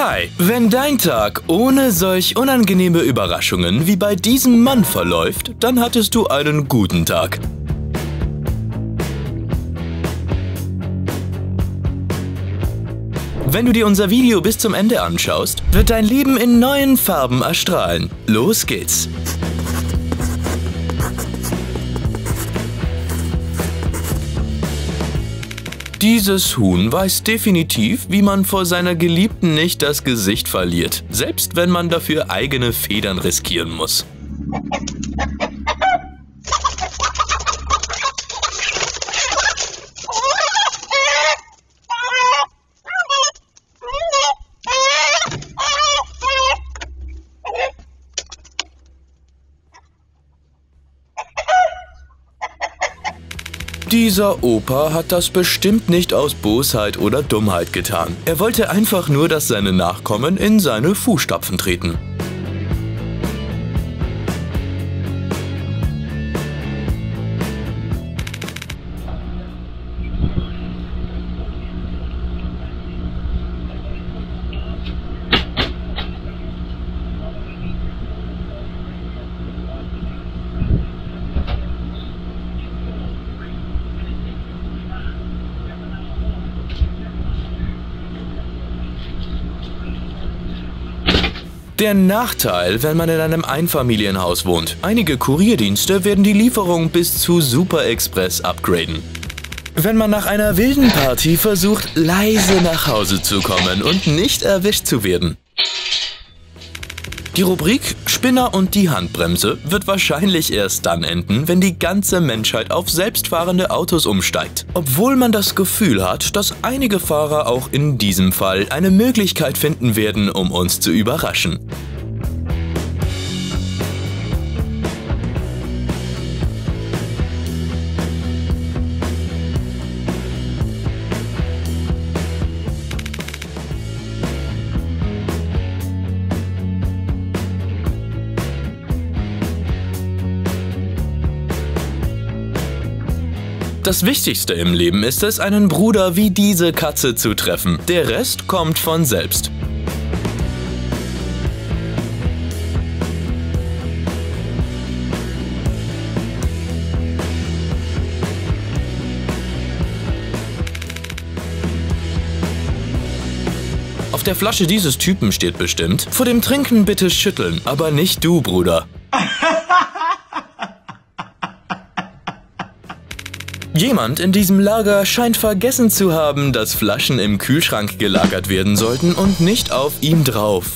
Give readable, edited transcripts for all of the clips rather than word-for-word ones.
Hi! Wenn dein Tag ohne solch unangenehme Überraschungen wie bei diesem Mann verläuft, dann hattest du einen guten Tag. Wenn du dir unser Video bis zum Ende anschaust, wird dein Leben in neuen Farben erstrahlen. Los geht's! Dieses Huhn weiß definitiv, wie man vor seiner Geliebten nicht das Gesicht verliert, selbst wenn man dafür eigene Federn riskieren muss. Dieser Opa hat das bestimmt nicht aus Bosheit oder Dummheit getan. Er wollte einfach nur, dass seine Nachkommen in seine Fußstapfen treten. Der Nachteil, wenn man in einem Einfamilienhaus wohnt: einige Kurierdienste werden die Lieferung bis zu Super Express upgraden. Wenn man nach einer wilden Party versucht, leise nach Hause zu kommen und nicht erwischt zu werden. Die Rubrik Spinner und die Handbremse wird wahrscheinlich erst dann enden, wenn die ganze Menschheit auf selbstfahrende Autos umsteigt. Obwohl man das Gefühl hat, dass einige Fahrer auch in diesem Fall eine Möglichkeit finden werden, um uns zu überraschen. Das Wichtigste im Leben ist es, einen Bruder wie diese Katze zu treffen. Der Rest kommt von selbst. Auf der Flasche dieses Typen steht bestimmt: vor dem Trinken bitte schütteln, aber nicht du, Bruder. Jemand in diesem Lager scheint vergessen zu haben, dass Flaschen im Kühlschrank gelagert werden sollten und nicht auf ihm drauf.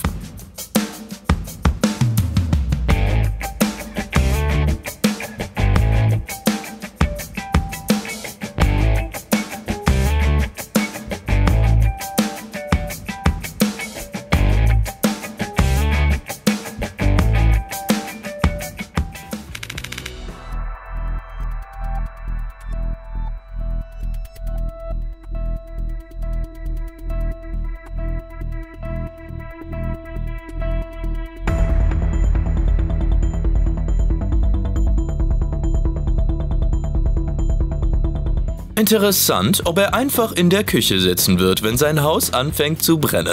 Interessant, ob er einfach in der Küche sitzen wird, wenn sein Haus anfängt zu brennen.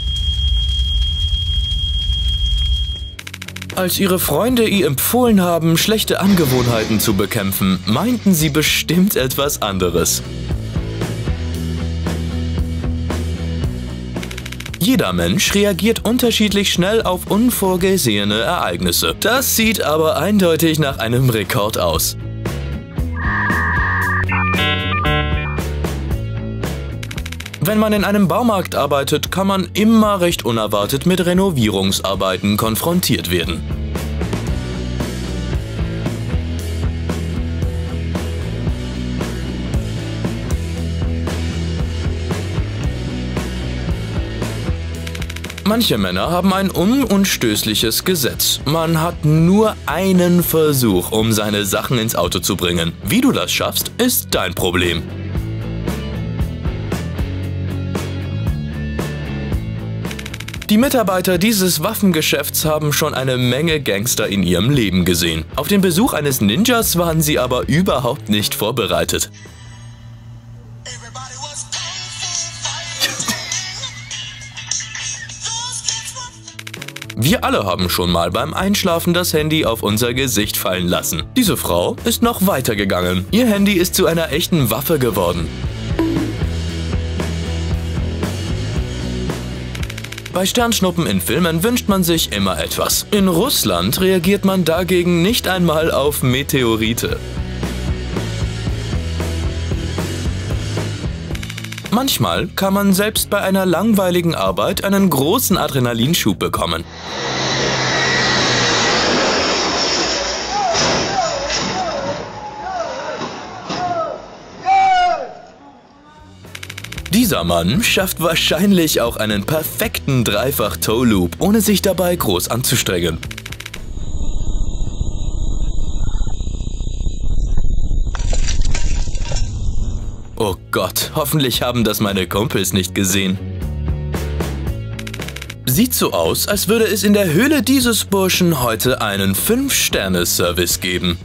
Als ihre Freunde ihr empfohlen haben, schlechte Angewohnheiten zu bekämpfen, meinten sie bestimmt etwas anderes. Jeder Mensch reagiert unterschiedlich schnell auf unvorgesehene Ereignisse. Das sieht aber eindeutig nach einem Rekord aus. Wenn man in einem Baumarkt arbeitet, kann man immer recht unerwartet mit Renovierungsarbeiten konfrontiert werden. Manche Männer haben ein unumstößliches Gesetz. Man hat nur einen Versuch, um seine Sachen ins Auto zu bringen. Wie du das schaffst, ist dein Problem. Die Mitarbeiter dieses Waffengeschäfts haben schon eine Menge Gangster in ihrem Leben gesehen. Auf den Besuch eines Ninjas waren sie aber überhaupt nicht vorbereitet. Wir alle haben schon mal beim Einschlafen das Handy auf unser Gesicht fallen lassen. Diese Frau ist noch weitergegangen. Ihr Handy ist zu einer echten Waffe geworden. Bei Sternschnuppen in Filmen wünscht man sich immer etwas. In Russland reagiert man dagegen nicht einmal auf Meteorite. Manchmal kann man selbst bei einer langweiligen Arbeit einen großen Adrenalinschub bekommen. Dieser Mann schafft wahrscheinlich auch einen perfekten Dreifach-Toe-Loop, ohne sich dabei groß anzustrengen. Oh Gott, hoffentlich haben das meine Kumpels nicht gesehen. Sieht so aus, als würde es in der Höhle dieses Burschen heute einen 5-Sterne-Service geben.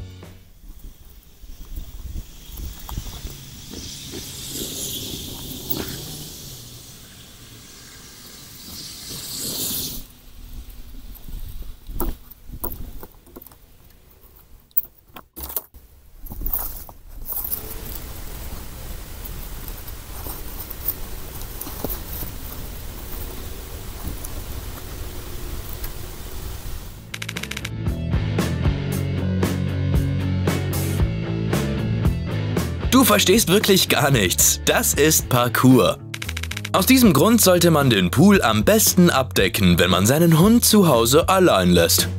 Du verstehst wirklich gar nichts. Das ist Parkour. Aus diesem Grund sollte man den Pool am besten abdecken, wenn man seinen Hund zu Hause allein lässt.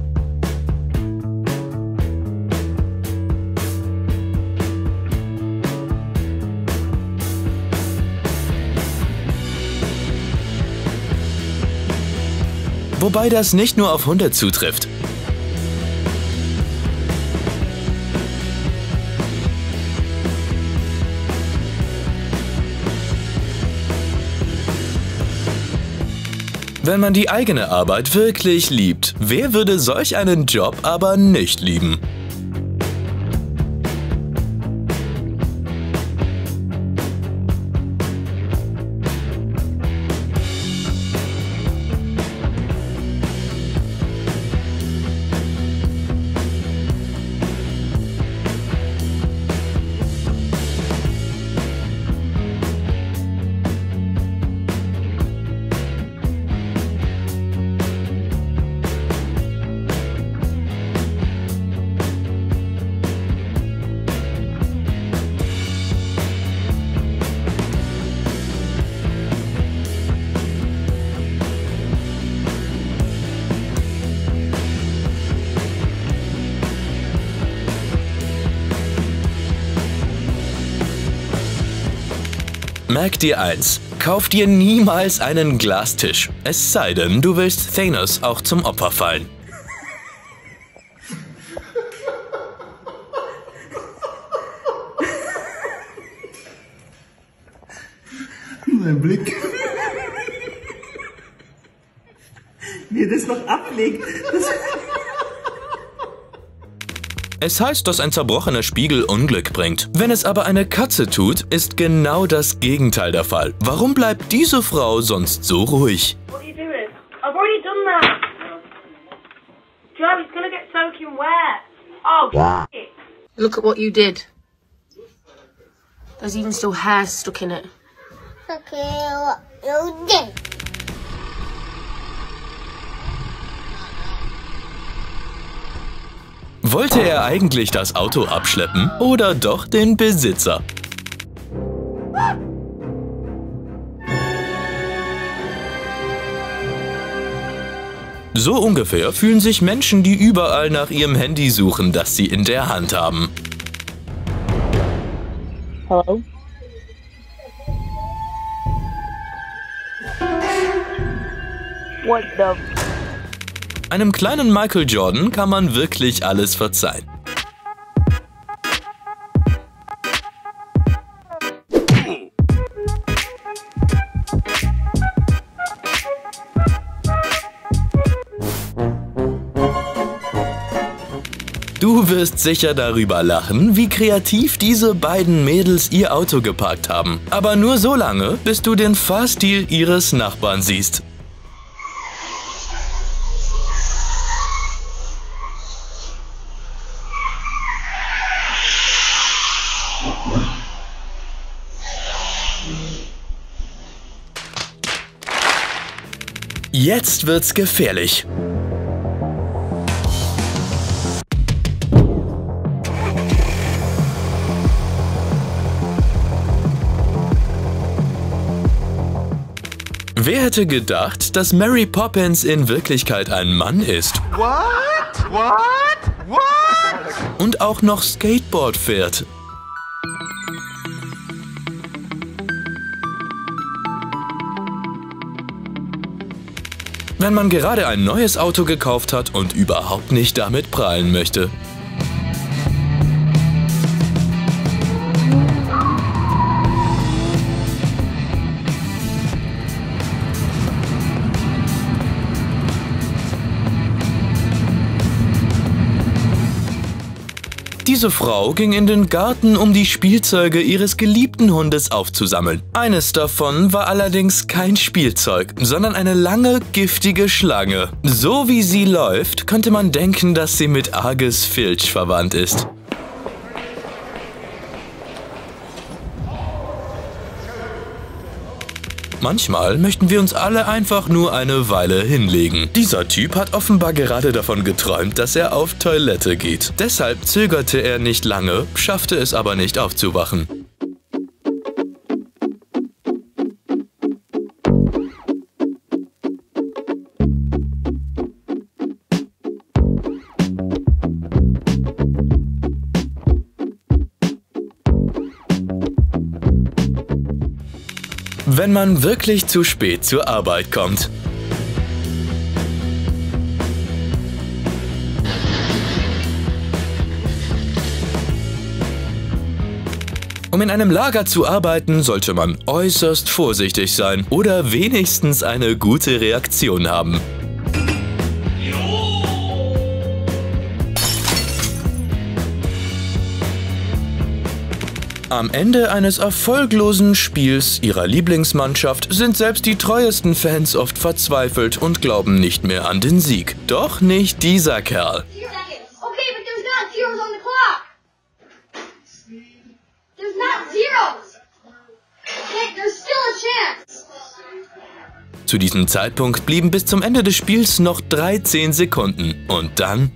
Wobei das nicht nur auf Hunde zutrifft. Wenn man die eigene Arbeit wirklich liebt, wer würde solch einen Job aber nicht lieben? Merk dir eins, kauf dir niemals einen Glastisch, es sei denn, du willst Thanos auch zum Opfer fallen. Mein Blick. Wie er das noch ablegt. Es heißt, dass ein zerbrochener Spiegel Unglück bringt. Wenn es aber eine Katze tut, ist genau das Gegenteil der Fall. Warum bleibt diese Frau sonst so ruhig? What are you doing? I've already done that. Joe, it's gonna get soaking wet. Oh, shit. Look at what you did. There's even still hair stuck in it. Okay, what you did. Wollte er eigentlich das Auto abschleppen oder doch den Besitzer? So ungefähr fühlen sich Menschen, die überall nach ihrem Handy suchen, das sie in der Hand haben. Hello? What the... Einem kleinen Michael Jordan kann man wirklich alles verzeihen. Du wirst sicher darüber lachen, wie kreativ diese beiden Mädels ihr Auto geparkt haben. Aber nur so lange, bis du den Fahrstil ihres Nachbarn siehst. Jetzt wird's gefährlich. Wer hätte gedacht, dass Mary Poppins in Wirklichkeit ein Mann ist? What? What? What? Und auch noch Skateboard fährt. Wenn man gerade ein neues Auto gekauft hat und überhaupt nicht damit prahlen möchte. Diese Frau ging in den Garten, um die Spielzeuge ihres geliebten Hundes aufzusammeln. Eines davon war allerdings kein Spielzeug, sondern eine lange, giftige Schlange. So wie sie läuft, könnte man denken, dass sie mit Argus Filch verwandt ist. Manchmal möchten wir uns alle einfach nur eine Weile hinlegen. Dieser Typ hat offenbar gerade davon geträumt, dass er auf Toilette geht. Deshalb zögerte er nicht lange, schaffte es aber nicht aufzuwachen. Wenn man wirklich zu spät zur Arbeit kommt. Um in einem Lager zu arbeiten, sollte man äußerst vorsichtig sein oder wenigstens eine gute Reaktion haben. Am Ende eines erfolglosen Spiels ihrer Lieblingsmannschaft sind selbst die treuesten Fans oft verzweifelt und glauben nicht mehr an den Sieg. Doch nicht dieser Kerl. Okay, but there's not zeros on the clock. There's not zeros. Okay, there's still a chance. Zu diesem Zeitpunkt blieben bis zum Ende des Spiels noch 13 Sekunden. Und dann...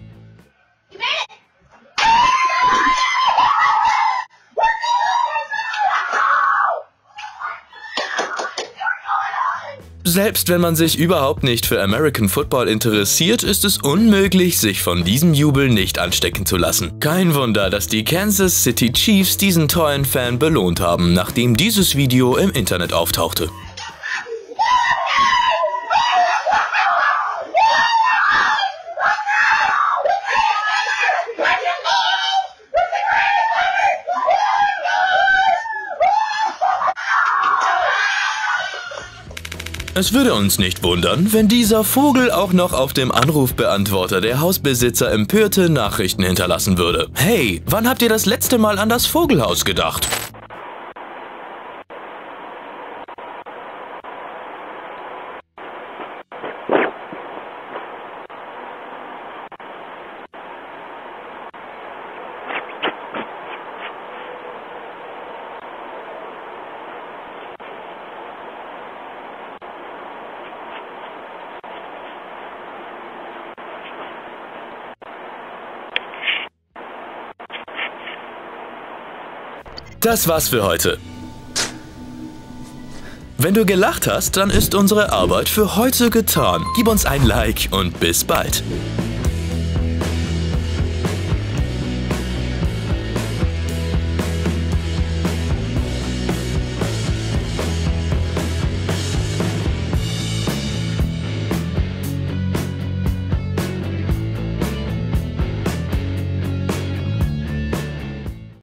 Selbst wenn man sich überhaupt nicht für American Football interessiert, ist es unmöglich, sich von diesem Jubel nicht anstecken zu lassen. Kein Wunder, dass die Kansas City Chiefs diesen treuen Fan belohnt haben, nachdem dieses Video im Internet auftauchte. Es würde uns nicht wundern, wenn dieser Vogel auch noch auf dem Anrufbeantworter der Hausbesitzer empörte Nachrichten hinterlassen würde. Hey, wann habt ihr das letzte Mal an das Vogelhaus gedacht? Das war's für heute. Wenn du gelacht hast, dann ist unsere Arbeit für heute getan. Gib uns ein Like und bis bald.